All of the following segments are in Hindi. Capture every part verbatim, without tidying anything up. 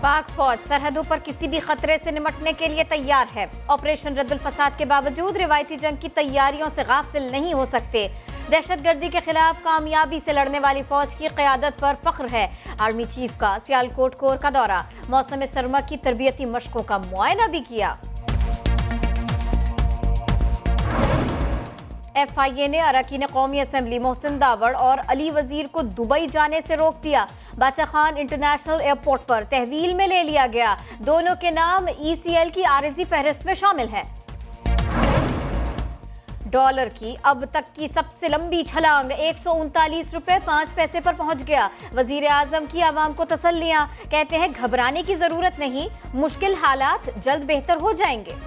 पाक फौज सरहदों पर किसी भी खतरे से निपटने के लिए तैयार है। ऑपरेशन रद्दुल फसाद के बावजूद रिवायती जंग की तैयारियों से गाफिल नहीं हो सकते। दहशतगर्दी के खिलाफ कामयाबी से लड़ने वाली फौज की क़यादत पर फख्र है। आर्मी चीफ का सियालकोट कोर का दौरा, मौसम सरमा की तरबियती मशकों का मुआयना भी किया। एफ आई ए ने अरकान कौमी असम्बली मोहसिन दावड़ और अली वजीर को दुबई जाने से रोक दिया। बादशाह खान इंटरनेशनल एयरपोर्ट पर तहवील में ले लिया गया। दोनों के नाम ई सी एल की आरिजी फहरिस्त में शामिल है। डॉलर की अब तक की सबसे लंबी छलांग एक सौ उनतालीस रुपए पांच पैसे पर पहुंच गया। वजीर आजम की आवाम को तसल्लियां, कहते हैं घबराने की जरूरत नहीं, मुश्किल हालात जल्द बेहतर हो जाएंगे।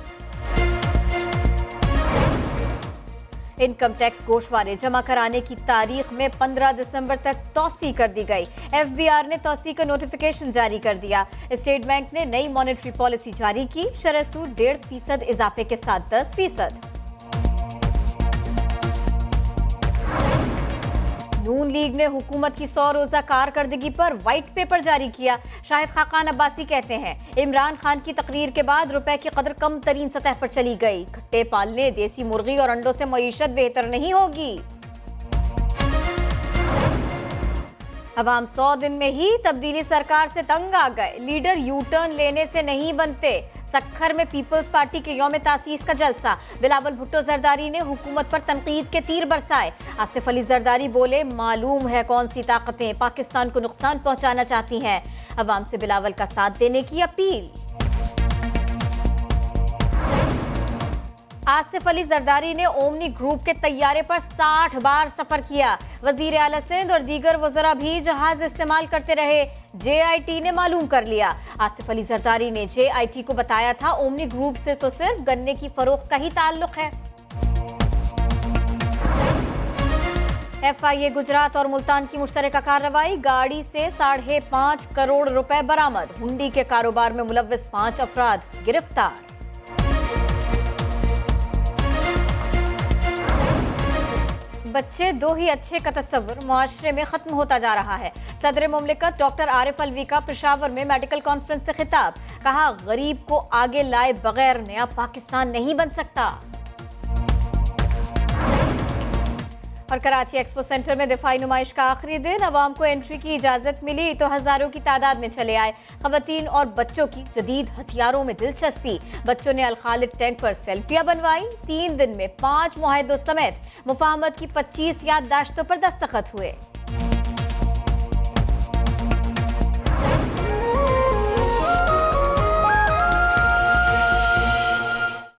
इनकम टैक्स गोशवारे जमा कराने की तारीख में पंद्रह दिसंबर तक तौसी कर दी गई। एफ बी आर ने तौसी का नोटिफिकेशन जारी कर दिया। स्टेट बैंक ने नई मॉनेटरी पॉलिसी जारी की। शरह सूद डेढ़ फीसद इजाफे के साथ दस फीसद। नून लीग ने हुकूमत की सौ रोजा कारकर्दगी पर व्हाइट पेपर जारी किया। शाहिद खाकान अब्बासी कहते हैं इमरान खान की तकरीर के बाद रुपए की कदर कम तरीन सतह पर चली गई। खट्टे पालने, देसी मुर्गी और अंडों से मईशत बेहतर नहीं होगी। अवाम सौ दिन में ही तब्दीली सरकार से तंग आ गए। लीडर यू टर्न लेने से नहीं बनते। सक्खर में पीपल्स पार्टी के यौम तासीस का जलसा। बिलावल भुट्टो जरदारी ने हुकूमत पर तनकीद के तीर बरसाए। आसिफ अली जरदारी बोले मालूम है कौन सी ताकतें पाकिस्तान को नुकसान पहुंचाना चाहती हैं। अवाम से बिलावल का साथ देने की अपील। आसिफ अली जरदारी ने ओमनी ग्रुप के तैयारे पर साठ बार सफर किया। वजीर आला सिंध और दीगर वज़रा भी जहाज इस्तेमाल करते रहे। जे आई टी ने मालूम कर लिया। आसिफ अली जरदारी ने जे आई टी को बताया था ओमनी ग्रुप से तो सिर्फ गन्ने की फरोख्त का ही ताल्लुक है। एफ आई ए गुजरात और मुल्तान की मुश्तरका कार्रवाई, गाड़ी से साढ़े पांच करोड़ रुपए बरामद। हुंडी के कारोबार में मुलव्विस पांच अफराद गिरफ्तार। बच्चे दो ही अच्छे का तस्वुर मुआशरे में खत्म होता जा रहा है। सदर मुमलिकत डॉक्टर आरिफ अलवी का पेशावर में मेडिकल कॉन्फ्रेंस से खिताब, कहा गरीब को आगे लाए बगैर नया पाकिस्तान नहीं बन सकता। और कराची एक्सपो सेंटर में दिफाई नुमाइश का आखिरी दिन, अवाम को एंट्री की इजाजत मिली तो हजारों की तादाद में चले आए। खवातीन और बच्चों की जदीद हथियारों में दिलचस्पी। बच्चों ने अल खालिद टैंक पर सेल्फियां बनवाई। तीन दिन में पांच मुआहिदों समेत मुफाहमत की पच्चीस याददाश्तों पर दस्तखत हुए।